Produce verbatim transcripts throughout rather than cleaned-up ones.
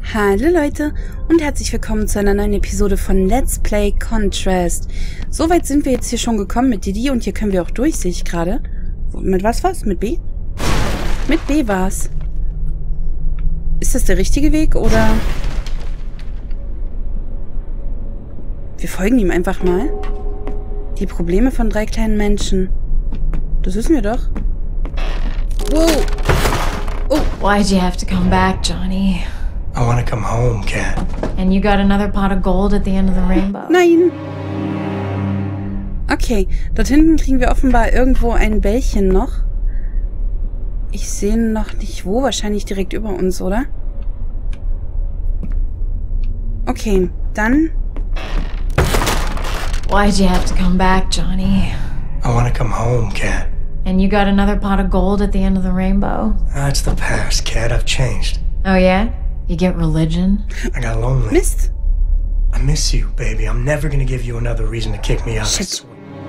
Hallo Leute und herzlich willkommen zu einer neuen Episode von Let's Play Contrast. Soweit sind wir jetzt hier schon gekommen mit Didi und hier können wir auch durch, sehe ich gerade. Mit was war's? Mit B? Mit B war's. Ist das der richtige Weg oder... Wir folgen ihm einfach mal. Die Probleme von drei kleinen Menschen. Das wissen wir doch. Wow. Oh. Why'd you have to come back, Johnny? I want to come home, Cat. And you got another pot of gold at the end of the rainbow? Nein. Okay, dort hinten kriegen wir offenbar irgendwo ein Bällchen noch. Ich sehe noch nicht wo, wahrscheinlich direkt über uns, oder? Okay, dann... Why'd you have to come back, Johnny? I want to come home, Cat. And you got another pot of gold at the end of the rainbow? That's the past, Cat. I've changed. Oh yeah? You get religion? I got lonely. Mist. I miss you, baby. I'm never gonna give you another reason to kick me out. Shit.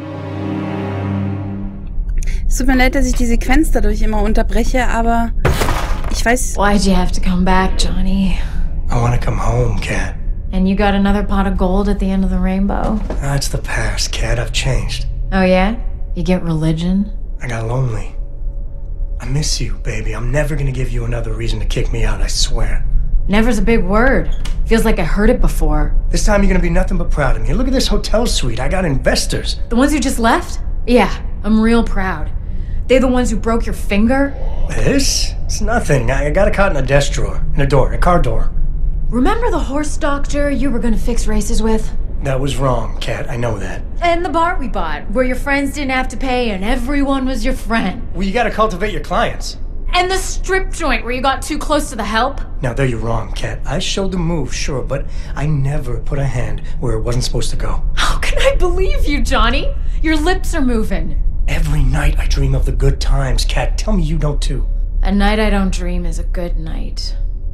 Es tut mir leid, dass ich die Sequenz dadurch immer unterbreche, aber ich weiß... Why'd you have to come back, Johnny? I want to come home, Cat. And you got another pot of gold at the end of the rainbow? That's the past, Cat. I've changed. Oh yeah? You get religion? I got lonely. I miss you, baby. I'm never gonna give you another reason to kick me out, I swear. Never's a big word. Feels like I heard it before. This time you're gonna be nothing but proud of me. Look at this hotel suite. I got investors. The ones who just left? Yeah, I'm real proud. They're the ones who broke your finger? This? It's nothing. I got it caught in a desk drawer. In a door. In a car door. Remember the horse doctor you were gonna fix races with? That was wrong, Cat. I know that. And the bar we bought, where your friends didn't have to pay and everyone was your friend. Well, you gotta cultivate your clients. And the strip joint where you got too close to the help? Now, there you're wrong, Cat. I showed the move, sure, but I never put a hand where it wasn't supposed to go. How can I believe you, Johnny? Your lips are moving. Every night I dream of the good times, Cat. Tell me you don't too. A night I don't dream is a good night.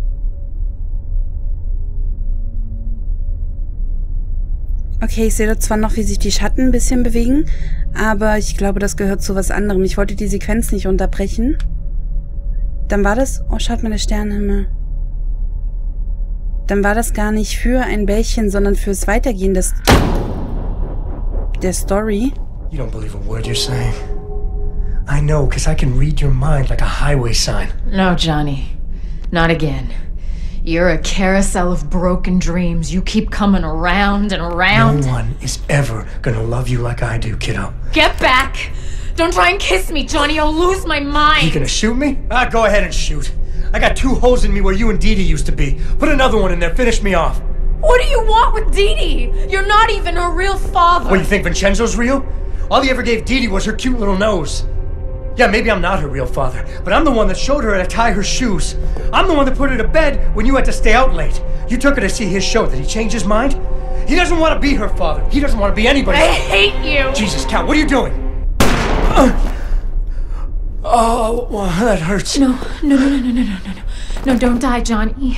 Okay, ich sehe da zwar noch, wie sich die Schatten ein bisschen bewegen, aber ich glaube, das gehört zu was anderem. Ich wollte die Sequenz nicht unterbrechen. Dann war das... Oh, schaut mal, der Sternenhimmel. Dann war das gar nicht für ein Bällchen, sondern fürs Weitergehen des... der Story. You don't believe a word you're saying. I know, because I can read your mind like a highway sign. No, Johnny. Not again. You're a carousel of broken dreams. You keep coming around and around. No one is ever gonna love you like I do, kiddo. Get back! Don't try and kiss me, Johnny. I'll lose my mind. You gonna shoot me? Ah, go ahead and shoot. I got two holes in me where you and Didi used to be. Put another one in there. Finish me off. What do you want with Didi? You're not even her real father. What, you think Vincenzo's real? All he ever gave Didi was her cute little nose. Yeah, maybe I'm not her real father, but I'm the one that showed her how to tie her shoes. I'm the one that put her to bed when you had to stay out late. You took her to see his show. Did he change his mind? He doesn't want to be her father. He doesn't want to be anybody. I hate you. Jesus, Cat, what are you doing? Uh, oh, well, that hurts. No, no, no, no, no, no, no, no, no. No, don't die, Johnny.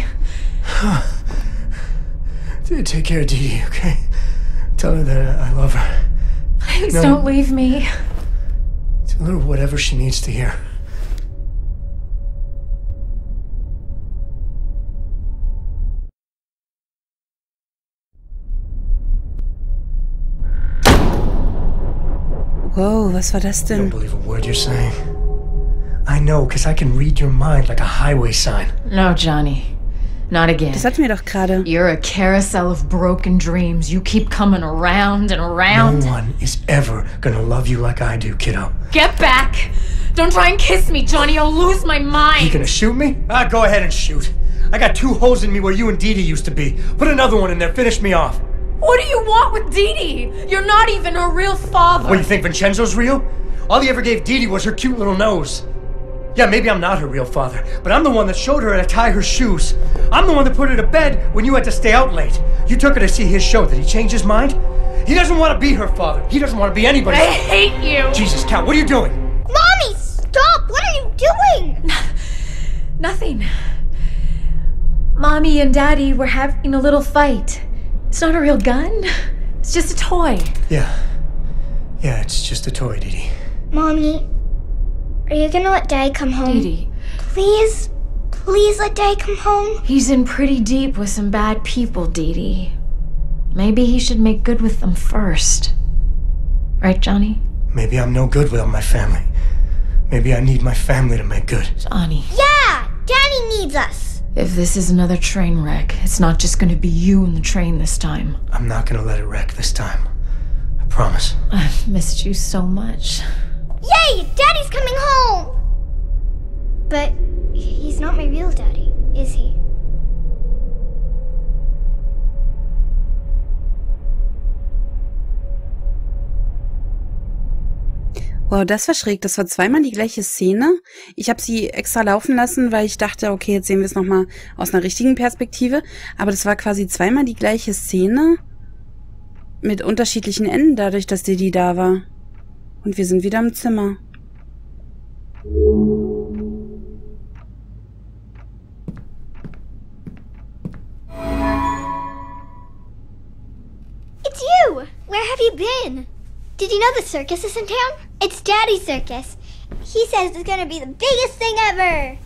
Take care of Didi, okay? Tell her that I love her. Please No. don't leave me. Tell her whatever she needs to hear. Wow, was war das I denn? don't believe a word you're saying. I know, because I can read your mind like a highway sign. No, Johnny. Not again. Das hatten wir doch gerade. You're a carousel of broken dreams. You keep coming around and around. No one is ever gonna love you like I do, kiddo. Get back! Don't try and kiss me, Johnny. I'll lose my You mind. gonna shoot me? Ah, go ahead and shoot. I got two holes in me where you and Didi used to be. Put another one in there. Finish me off. What do you want with Didi? You're not even her real father. What, you think Vincenzo's real? All he ever gave Didi was her cute little nose. Yeah, maybe I'm not her real father, but I'm the one that showed her how to tie her shoes. I'm the one that put her to bed when you had to stay out late. You took her to see his show. Did he change his mind? He doesn't want to be her father. He doesn't want to be anybody. I hate you. Jesus, Cat, what are you doing? Mommy, stop! What are you doing? Nothing. Mommy and Daddy were having a little fight. It's not a real gun. It's just a toy. Yeah. Yeah, it's just a toy, Didi. Mommy, are you gonna let Dad come home? Didi. Please? please let Daddy come home? He's in pretty deep with some bad people, Dee Dee. Maybe he should make good with them first. Right, Johnny? Maybe I'm no good without my family. Maybe I need my family to make good. Johnny. Yeah! Daddy needs us! If this is another train wreck, it's not just gonna be you and the train this time. I'm not gonna let it wreck this time. I promise. I've missed you so much. Yay! Daddy's coming home! But he's not my real daddy, is he? Wow, das war schräg. Das war zweimal die gleiche Szene. Ich habe sie extra laufen lassen, weil ich dachte, okay, jetzt sehen wir es nochmal aus einer richtigen Perspektive. Aber das war quasi zweimal die gleiche Szene mit unterschiedlichen Enden, dadurch, dass Didi da war. Und wir sind wieder im Zimmer. It's you! Where have you been? Did you know the circus is in town? It's Daddy's circus. He says it's gonna be the biggest thing ever.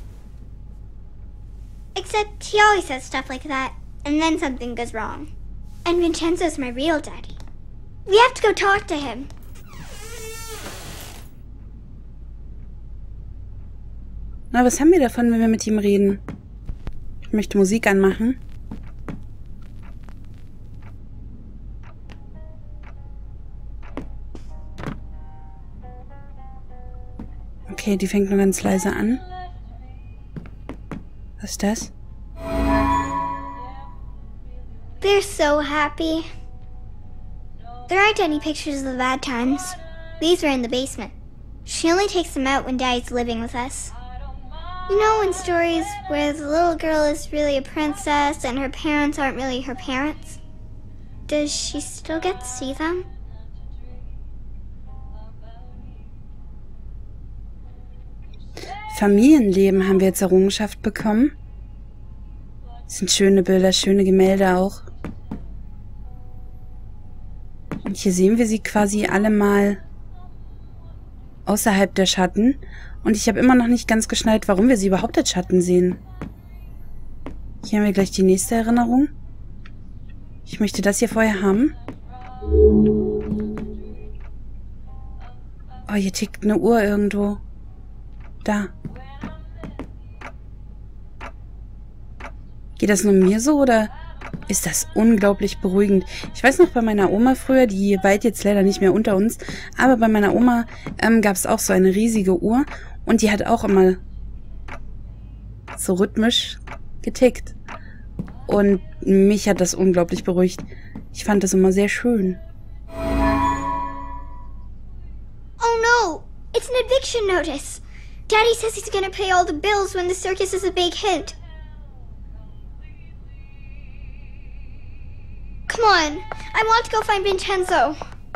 Except he always says stuff like that, and then something goes wrong. And Vincenzo's my real daddy. We have to go talk to him. Na, was haben wir davon, wenn wir mit ihm reden? Ich möchte Musik anmachen. Okay, die fängt nur ganz leise an. Was ist das? They're so happy. There aren't any pictures of the bad times. These were in the basement. She only takes them out when Daddy's living with us. You know, in stories where the little girl is really a princess and her parents aren't really her parents? Does she still get to see them? Familienleben haben wir jetzt Errungenschaft bekommen. Das sind schöne Bilder, schöne Gemälde auch. Und hier sehen wir sie quasi alle mal außerhalb der Schatten. Und ich habe immer noch nicht ganz geschnallt, warum wir sie überhaupt als Schatten sehen. Hier haben wir gleich die nächste Erinnerung. Ich möchte das hier vorher haben. Oh, hier tickt eine Uhr irgendwo. Da. Geht das nur mir so oder ist das unglaublich beruhigend? Ich weiß noch bei meiner Oma früher, die weilt jetzt leider nicht mehr unter uns, aber bei meiner Oma ähm, gab es auch so eine riesige Uhr und die hat auch immer so rhythmisch getickt. Und mich hat das unglaublich beruhigt. Ich fand das immer sehr schön. Oh no! It's an eviction notice! Daddy says he's gonna pay all the bills when the circus is a big hit. Come on, I want to go find Vincenzo.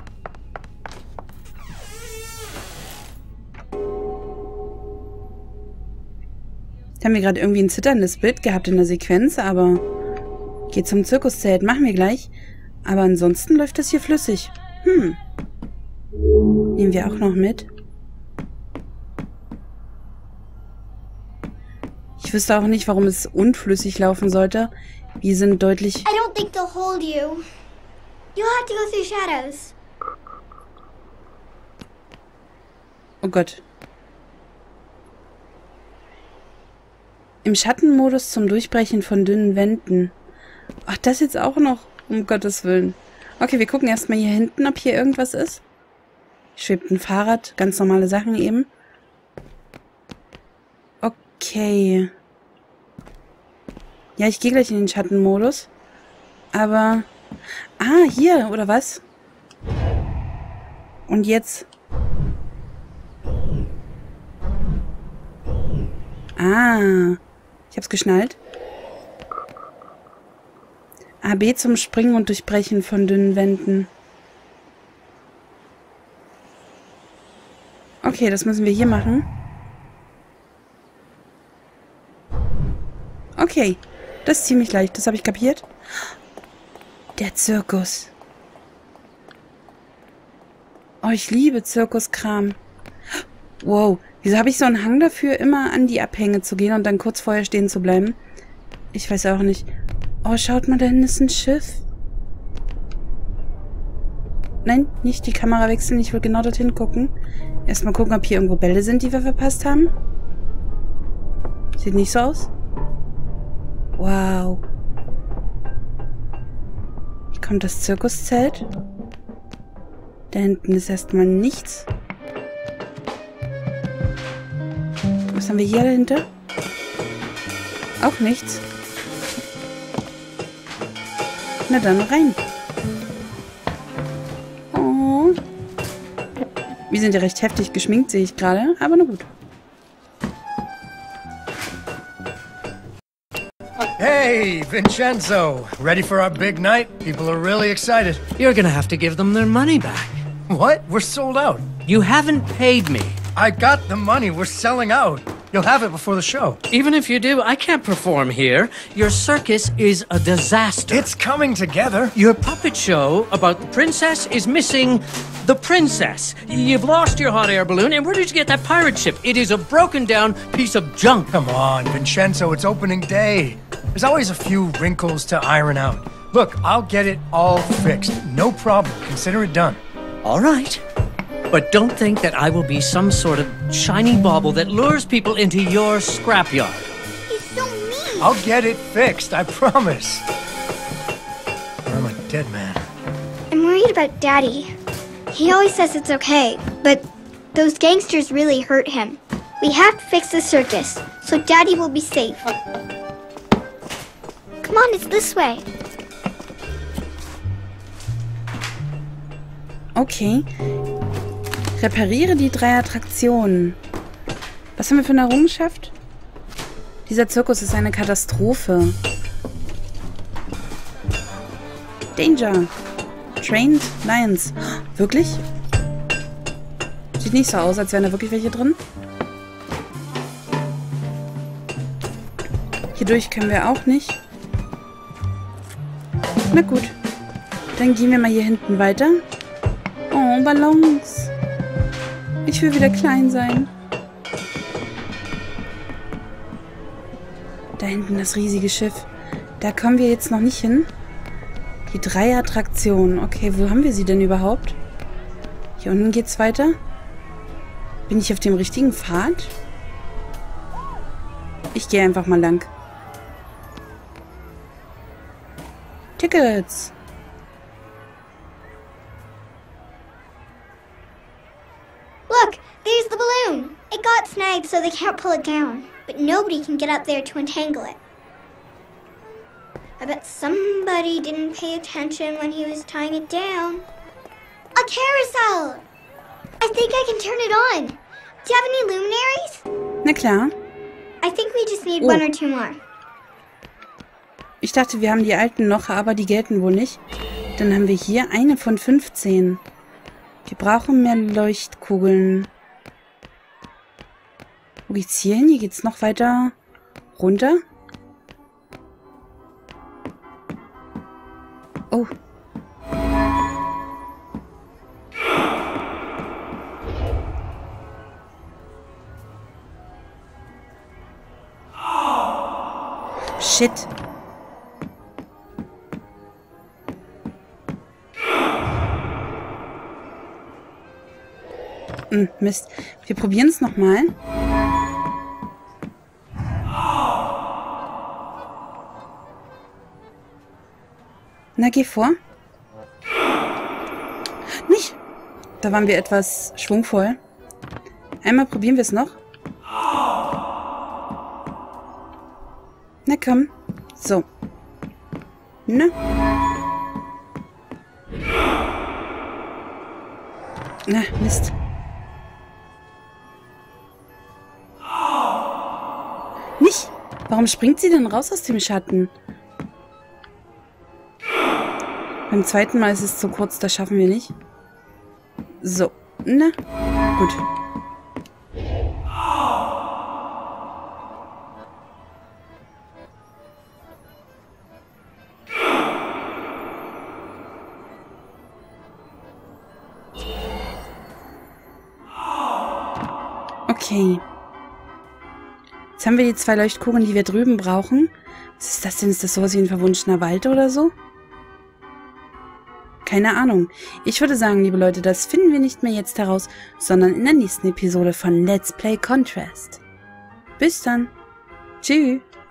Da haben wir gerade irgendwie ein zitterndes Bild gehabt in der Sequenz, aber geht zum Zirkuszelt, machen wir gleich. Aber ansonsten läuft das hier flüssig. Hm. Nehmen wir auch noch mit. Ich wüsste auch nicht, warum es unflüssig laufen sollte. Wir sind deutlich... I don't think they'll hold you. You'll have to go through shadows. Oh Gott. Im Schattenmodus zum Durchbrechen von dünnen Wänden. Ach, das jetzt auch noch. Um Gottes Willen. Okay, wir gucken erstmal hier hinten, ob hier irgendwas ist. Schwebt ein Fahrrad. Ganz normale Sachen eben. Okay. Ja, ich gehe gleich in den Schattenmodus. Aber... Ah, hier, oder was? Und jetzt... Ah, ich hab's geschnallt. A B zum Springen und Durchbrechen von dünnen Wänden. Okay, das müssen wir hier machen. Okay, das ist ziemlich leicht, das habe ich kapiert. Der Zirkus. Oh, ich liebe Zirkuskram. Wow, Wieso habe ich so einen Hang dafür, immer an die Abhänge zu gehen und dann kurz vorher stehen zu bleiben? Ich weiß auch nicht. Oh, schaut mal, da hinten ist ein Schiff. Nein, nicht die Kamera wechseln. Ich will genau dorthin gucken. Erstmal gucken, ob hier irgendwo Bälle sind, die wir verpasst haben. Sieht nicht so aus. Wow. Hier kommt das Zirkuszelt. Da hinten ist erstmal nichts. Was haben wir hier dahinter? Auch nichts. Na dann rein. Oh. Wir sind ja recht heftig geschminkt, sehe ich gerade. Aber na gut. Hey, Vincenzo. Ready for our big night? People are really excited. You're gonna have to give them their money back. What? We're sold out. You haven't paid me. I got the money. We're selling out. You'll have it before the show. Even if you do, I can't perform here. Your circus is a disaster. It's coming together. Your puppet show about the princess is missing the princess. You've lost your hot air balloon, and where did you get that pirate ship? It is a broken down piece of junk. Come on, Vincenzo, it's opening day. There's always a few wrinkles to iron out. Look, I'll get it all fixed. No problem. Consider it done. All right. But don't think that I will be some sort of shiny bauble that lures people into your scrapyard. He's so mean. I'll get it fixed, I promise. I'm a dead man. I'm worried about Daddy. He always says it's okay, but those gangsters really hurt him. We have to fix the circus, so Daddy will be safe. Come on, it's this way. Okay. Repariere die drei Attraktionen. Was haben wir für eine Errungenschaft? Dieser Zirkus ist eine Katastrophe. Danger. Trained Lions. Wirklich? Sieht nicht so aus, als wären da wirklich welche drin. Hier durch können wir auch nicht. Na gut. Dann gehen wir mal hier hinten weiter. Oh, Ballons. Ich will wieder klein sein. Da hinten das riesige Schiff. Da kommen wir jetzt noch nicht hin. Die drei Attraktionen. Okay, wo haben wir sie denn überhaupt? Hier unten geht's weiter. Bin ich auf dem richtigen Pfad? Ich gehe einfach mal lang. Tickets. Look, there's the balloon. It got snagged so they can't pull it down, but nobody can get up there to untangle it. I bet somebody didn't pay attention when he was tying it down. A carousel! I think I can turn it on. Do you have any luminaries? Na klar. I think we just need Oh. one or two more. Ich dachte, wir haben die alten noch, aber die gelten wohl nicht. Dann haben wir hier eine von fünfzehn. Wir brauchen mehr Leuchtkugeln. Wo geht's hier hin? Hier geht's noch weiter runter. Oh. Shit. Hm, Mist. Wir probieren es nochmal. Na, geh vor. Nicht. Da waren wir etwas schwungvoll. Einmal probieren wir es noch. Na komm. So. Na. Na, Mist. Nicht? Warum springt sie denn raus aus dem Schatten? Beim zweiten Mal ist es zu kurz, das schaffen wir nicht. So. Na, gut. Okay. Jetzt haben wir die zwei Leuchtkugeln, die wir drüben brauchen. Was ist das denn? Ist das sowas wie ein verwunschener Wald oder so? Keine Ahnung. Ich würde sagen, liebe Leute, das finden wir nicht mehr jetzt heraus, sondern in der nächsten Episode von Let's Play Contrast. Bis dann. Tschüss.